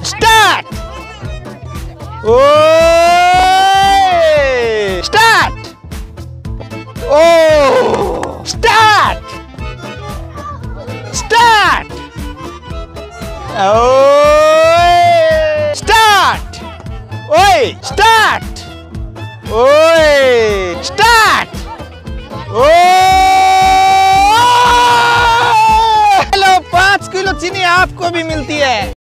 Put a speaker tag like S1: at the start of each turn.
S1: Start. Oh start. Oh start. Start. ओए start. ओए start. ओए स्टार्ट। ओ हेलो, 5 किलो चीनी आपको भी मिलती है।